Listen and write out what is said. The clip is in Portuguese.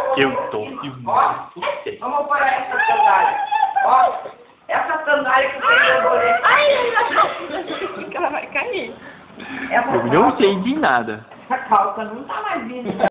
Eu tô filmando você. Vamos para essa sandália. Ó, essa sandália que tem no boleto. Ai, ela vai cair. Eu não sei de nada. Essa calça não tá mais vindo.